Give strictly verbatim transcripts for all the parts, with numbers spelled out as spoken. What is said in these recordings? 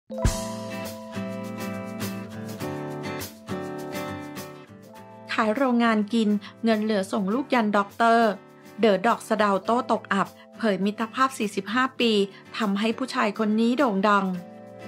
ขายโรงงานกินเงินเหลือส่งลูกยันด็อกเตอร์เด๋อดอกสะเดาโต้ตกอับเผยมิตรภาพสี่สิบห้าปีทำให้ผู้ชายคนนี้โด่งดัง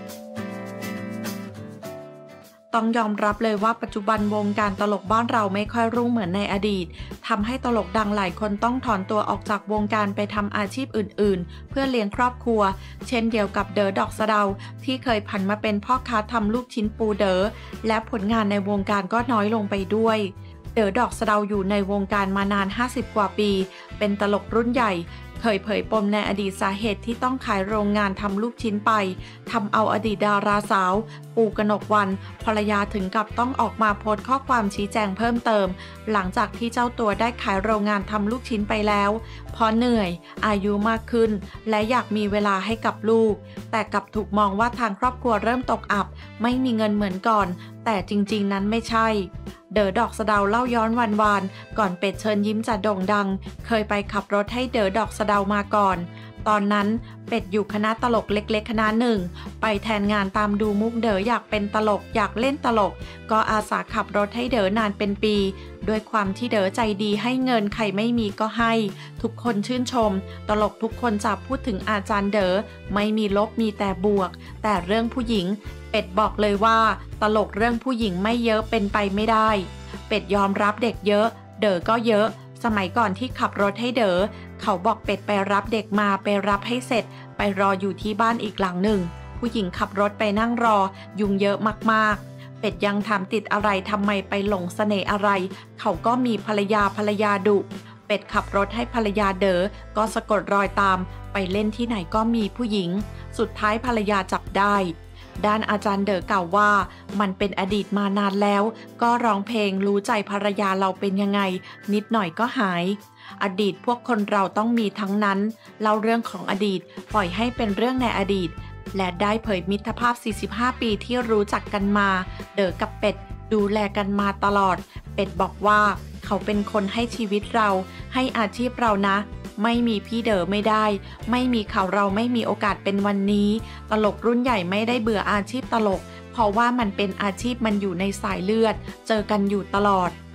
ต้องยอมรับเลยว่าปัจจุบันวงการตลกบ้านเราไม่ค่อยรุ่งเหมือนในอดีตทำให้ตลกดังหลายคนต้องถอนตัวออกจากวงการไปทำอาชีพอื่นๆเพื่อเลี้ยงครอบครัวเช่นเดียวกับเด๋อดอกสะเดาที่เคยผันมาเป็นพ่อค้าทำลูกชิ้นปูเด๋อและผลงานในวงการก็น้อยลงไปด้วยเด๋อดอกสะเดาอยู่ในวงการมานานห้าสิบกว่าปีเป็นตลกรุ่นใหญ่เคยเผยปมในอดีตสาเหตุที่ต้องขายโรงงานทำลูกชิ้นไปทำเอาอดีตดาราสาวปูกนกวรรณภรรยาถึงกับต้องออกมาโพสต์ข้อความชี้แจงเพิ่มเติมหลังจากที่เจ้าตัวได้ขายโรงงานทำลูกชิ้นไปแล้วเพราะเหนื่อยอายุมากขึ้นและอยากมีเวลาให้กับลูกแต่กลับถูกมองว่าทางครอบครัวเริ่มตกอับไม่มีเงินเหมือนก่อนแต่จริงๆนั้นไม่ใช่เด๋อดอกสะเดาเล่าย้อนวันวานก่อนเป็ดเชิญยิ้มจะโด่งดังเคยไปขับรถให้เด๋อดอกสะเดามาก่อนตอนนั้นเป็ดอยู่คณะตลกเล็กๆคณะหนึ่งไปแทนงานตามดูมุกเด๋ออยากเป็นตลกอยากเล่นตลกก็อาสาขับรถให้เด๋อนานเป็นปีด้วยความที่เด๋อใจดีให้เงินใครไม่มีก็ให้ทุกคนชื่นชมตลกทุกคนจะพูดถึงอาจารย์เด๋อไม่มีลบมีแต่บวกแต่เรื่องผู้หญิงเป็ดบอกเลยว่าตลกเรื่องผู้หญิงไม่เยอะเป็นไปไม่ได้เป็ดยอมรับเด็กเยอะเด๋อก็เยอะสมัยก่อนที่ขับรถให้เด๋อเขาบอกเป็ดไปรับเด็กมาไปรับให้เสร็จไปรออยู่ที่บ้านอีกหลังหนึ่งผู้หญิงขับรถไปนั่งรอยุงเยอะมากๆเป็ดยังถามติดอะไรทำไมไปหลงเสน่ห์อะไรเขาก็มีภรรยาภรรยาดุเป็ดขับรถให้ภรรยาเด๋อก็สะกดรอยตามไปเล่นที่ไหนก็มีผู้หญิงสุดท้ายภรรยาจับได้ด้านอาจารย์เด๋อกล่าวว่ามันเป็นอดีตมานานแล้วก็ร้องเพลงรู้ใจภรรยาเราเป็นยังไงนิดหน่อยก็หายอดีตพวกคนเราต้องมีทั้งนั้นเล่าเรื่องของอดีตปล่อยให้เป็นเรื่องในอดีตและได้เผยมิตรภาพสี่สิบห้าปีที่รู้จักกันมาเด๋อกับเป็ดดูแลกันมาตลอดเป็ดบอกว่าเขาเป็นคนให้ชีวิตเราให้อาชีพเรานะไม่มีพี่เด๋อไม่ได้ไม่มีเขาเราไม่มีโอกาสเป็นวันนี้ตลกรุ่นใหญ่ไม่ได้เบื่ออาชีพตลกเพราะว่ามันเป็นอาชีพมันอยู่ในสายเลือดเจอกันอยู่ตลอด